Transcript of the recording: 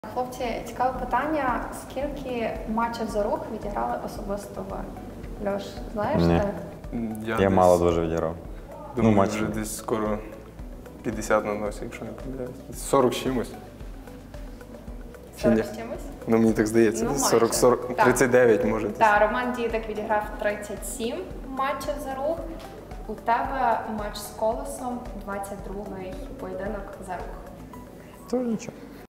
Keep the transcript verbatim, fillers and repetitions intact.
Хлопці, цікаве питання. Скільки матчів за рух відіграли особисто ви? Льош, знаєш? Ні. Так? Я, Я десь, мало дуже відіграв. Думаю, Ну, матч. вже десь скоро п'ятдесят на носі, якщо не помиляюсь. сорок з чимось. Чи ні? сорок з чимось? Ну, мені так здається, Ну, десь майже. сорок, сорок, Так. тридцять дев'ять може. десь. Так, Роман Дідик відіграв тридцять сім матчів за рух. У тебе матч з Колосом, двадцять другий поєдинок за рух. Тож нічого.